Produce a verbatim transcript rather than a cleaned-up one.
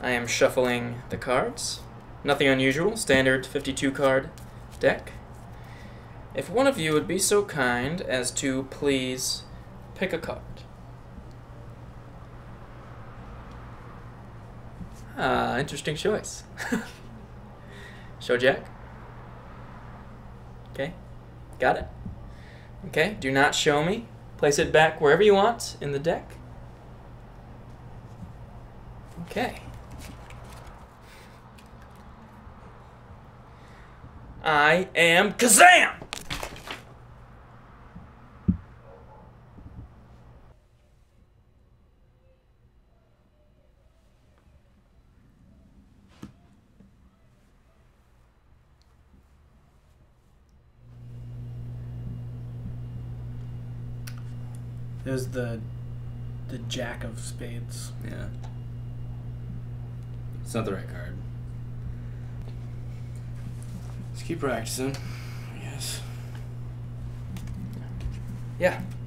I am shuffling the cards. Nothing unusual, standard fifty-two card deck. If one of you would be so kind as to please pick a card. Ah, interesting choice. Show Jack. Okay, got it. Okay, do not show me. Place it back wherever you want in the deck. Okay. I am Kazam! There's the the Jack of Spades. Yeah. It's not the right card. Let's keep practicing, I guess. Yeah.